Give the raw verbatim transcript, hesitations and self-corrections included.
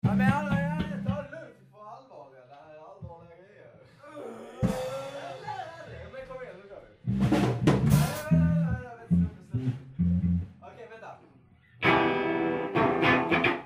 Ja, men alla, ja, ta det lugnt, vi får allvarliga. Det här är allvarliga grejer. Men kom igen, nu kör vi. Okej, vänta.